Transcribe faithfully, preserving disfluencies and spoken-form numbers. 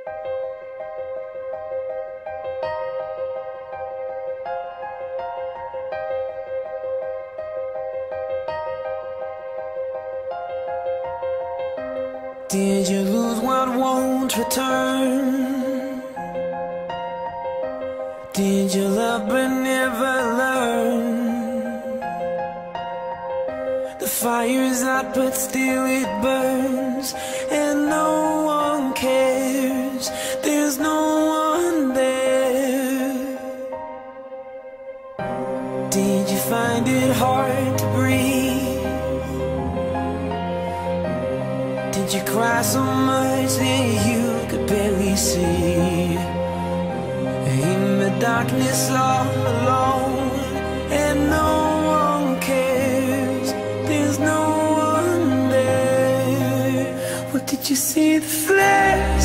Did you lose what won't return? Did you love but never learn? The fire's out but still it burns, and no one cares, there's no one there. Did you find it hard to breathe? Did you cry so much that you could barely see? In the darkness all alone, and no one cares, there's no one there. What did you see? The flares